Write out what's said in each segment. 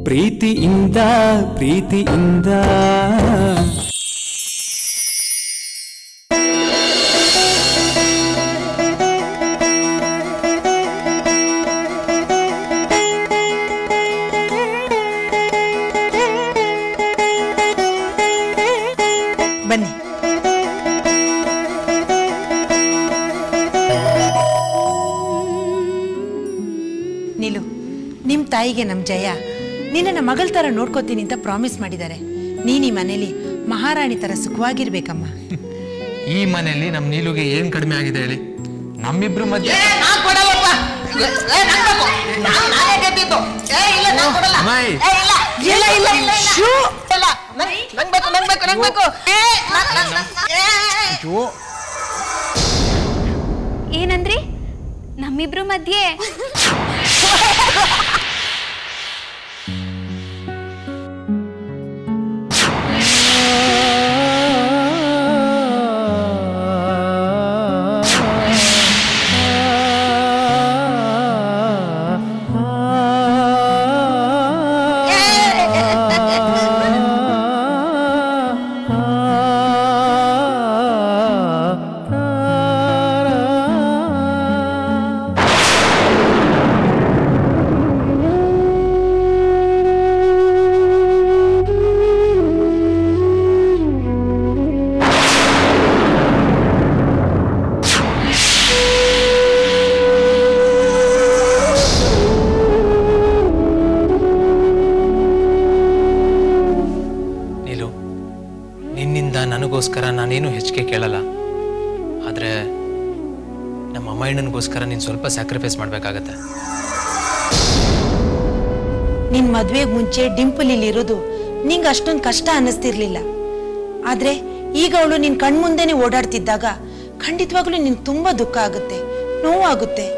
ಪ್ರೀತಿಯಿಂದ ಪ್ರೀತಿಯಿಂದ ಬನ್ನಿ. ನೀಲು, ನಿಮ್ ತಾಯಿಗೆ ನಮ್ ಜಯ ನಿನ್ನ ಮಗಳ ತರ ನೋಡ್ಕೋತೀನಿ ಅಂತ ಪ್ರಾಮಿಸ್ ಮಾಡಿದ್ದಾರೆ. ನೀನ್ ಈ ಮನೇಲಿ ಮಹಾರಾಣಿ ತರ ಸುಖವಾಗಿರ್ಬೇಕಮ್ಮ. ಈ ಮನೆಯಲ್ಲಿ ನಮ್ ನೀಲುಗೆ ಏನ್ ಕಡಿಮೆ ಆಗಿದೆ ಹೇಳಿ? ನಮ್ಮಿಬ್ರು ಮಧ್ಯೆ ಏನಂದ್ರಿ? ನಮ್ಮಿಬ್ರು ಮಧ್ಯೆ ನನಗೋಸ್ಕರ ನಾನೇನು ಹೆಚ್ಚಿಗೆ ಕೇಳಲ್ಲ. ಆದ್ರೆ ನಮ್ಮ ಅಮ್ಮಯ್ಯನಿಗೋಸ್ಕರ ನೀನು ಸ್ವಲ್ಪ ಸ್ಯಾಕ್ರಿಫೈಸ್ ಮಾಡಬೇಕಾಗತ್ತೆ. ನಿನ್ ಮದ್ವೆಗೆ ಮುಂಚೆ ಡಿಂಪಲ್ ಇಲ್ಲಿ ಇರೋದು ನಿಂಗೆ ಅಷ್ಟೊಂದು ಕಷ್ಟ ಅನ್ನಿಸ್ತಿರ್ಲಿಲ್ಲ. ಆದ್ರೆ ಈಗ ಅವಳು ನಿನ್ ಕಣ್ಮುಂದೆನೆ ಓಡಾಡ್ತಿದ್ದಾಗ ಖಂಡಿತವಾಗ್ಲೂ ನಿನ್ ತುಂಬಾ ದುಃಖ ಆಗುತ್ತೆ, ನೋವಾಗುತ್ತೆ.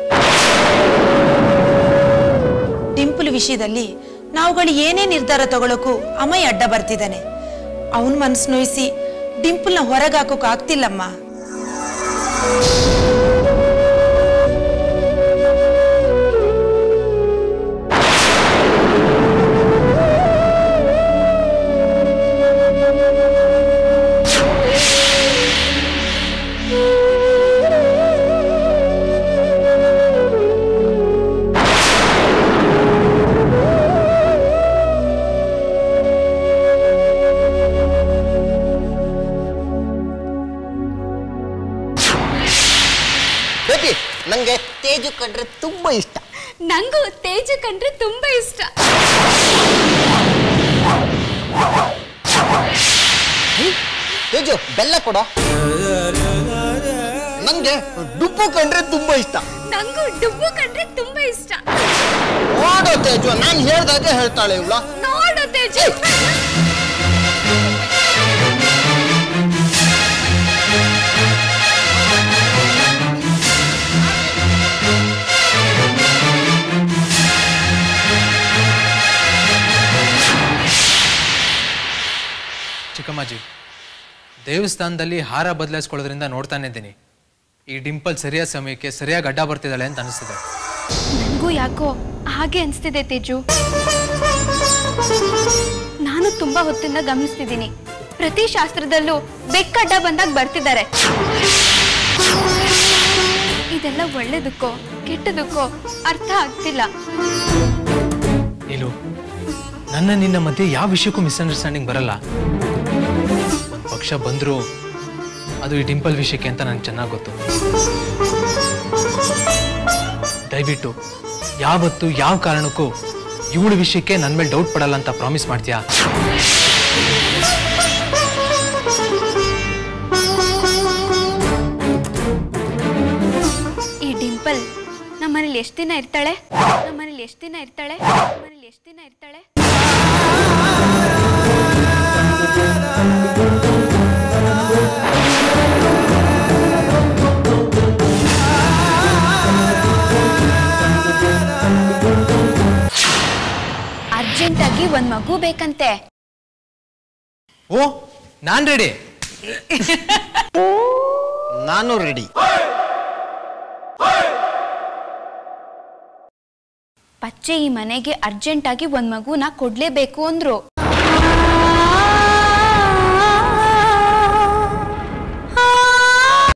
ಡಿಂಪಲ್ ವಿಷಯದಲ್ಲಿ ನಾವುಗಳು ಏನೇ ನಿರ್ಧಾರ ತಗೊಳಕ್ಕೂ ಅಮ್ಮಯ್ಯ ಅಡ್ಡ ಬರ್ತಿದ್ದಾನೆ. ಅವನ್ ಮನಸ್ಸು ನೋಯಿಸಿ ಡಿಂಪಲ್ನ ಹೊರಗೆ ಹಾಕೋಕ್ ಆಗ್ತಿಲ್ಲಮ್ಮ. ನಂಗೆ ತೇಜು ಕಂಡ್ರೆ ತುಂಬಾ ಇಷ್ಟ. ನಂಗೂ ತೇಜು ಕಂಡ್ರೆ ತುಂಬಾ ಇಷ್ಟ. ತೇಜು ಬೆಲ್ಲ ಕೊಡ. ನಂಗೆ ಡುಬ್ಬು ಕಂಡ್ರೆ ತುಂಬಾ ಇಷ್ಟ. ನಂಗೂ ಡುಬ್ಬು ಕಂಡ್ರೆ ತುಂಬಾ ಇಷ್ಟ. ನೋಡೋ ತೇಜು, ನಾನು ಹೇಳ್ದಾಗೆ ಹೇಳ್ತಾಳೆ ಇವಳ. ನೋಡೋ ತೇಜು. ಚಿಕ್ಕಮ್ಮಾಜಿ, ದೇವಸ್ಥಾನದಲ್ಲಿ ಹಾರ ಬದಲಾಯಿಸ್ಕೊಳ್ಳೋದ್ರಿಂದ ನೋಡ್ತಾನೆ ಇದ್ದೀನಿ ಈ ಡಿಂಪಲ್ ಸರಿಯಾದ ಸಮಯಕ್ಕೆ ಸರಿಯಾಗಿ ಅಡ್ಡ ಬರ್ತಿದ್ದಾಳೆ ಅಂತ ಅನಿಸ್ತಿದೆ. ನನಗೂ ಯಾಕೋ ಹಾಗೆ ಅನಿಸ್ತಿದೆ ತೇಜು. ನಾನು ತುಂಬಾ ಹೊತ್ತಿಂದ ಗಮನಿಸ್ತಿದ್ದೀನಿ, ಪ್ರತಿ ಶಾಸ್ತ್ರದಲ್ಲೂ ಬೆಕ್ಕಡ್ಡ ಬಂದಾಗ ಬರ್ತಿದ್ದಾರೆ. ಇದೆಲ್ಲ ಒಳ್ಳೇದಕ್ಕೋ ಕೆಟ್ಟದಕ್ಕೋ ಅರ್ಥ ಆಗ್ತಿಲ್ಲ. ನೀಲು, ನನ್ನ ನಿನ್ನ ಮಧ್ಯೆ ಯಾವ ವಿಷಯಕ್ಕೂ ಮಿಸ್ಅಂಡರ್ಸ್ಟ್ಯಾಂಡಿಂಗ್ ಬರಲ್ಲ. ಒಂದು ಪಕ್ಷ ಬಂದರೂ ಅದು ಈ ಡಿಂಪಲ್ ವಿಷಯಕ್ಕೆ ಅಂತ ನನಗೆ ಚೆನ್ನಾಗಿ ಗೊತ್ತು. ದಯವಿಟ್ಟು ಯಾವತ್ತು ಯಾವ ಕಾರಣಕ್ಕೂ ಇವಳ ವಿಷಯಕ್ಕೆ ನನ್ನ ಮೇಲೆ ಡೌಟ್ ಪಡಲ್ಲ ಅಂತ ಪ್ರಾಮಿಸ್ ಮಾಡ್ತೀಯಾ? ಈ ಡಿಂಪಲ್ ನಮ್ಮನೇಲಿ ಎಷ್ಟು ದಿನ ಇರ್ತಾಳೆ? ನಮ್ಮನೇಲಿ ಎಷ್ಟು ದಿನ ಇರ್ತಾಳೆ? ನಮ್ಮನೇಲಿ ಎಷ್ಟು ದಿನ ಇರ್ತಾಳೆ? ಅರ್ಜೆಂಟಾಗಿ ಒಂದ್ ಮಗು ಬೇಕಂತೆ. ಓ, ನಾನ್ ರೆಡಿ. ನಾನು ರೆಡಿ. ಪಚ್ಚೆ ಈ ಮನೆಗೆ ಅರ್ಜೆಂಟಾಗಿ ಒಂದು ಮಗುನ ಕೊಡಲೇಬೇಕು ಅಂದರು.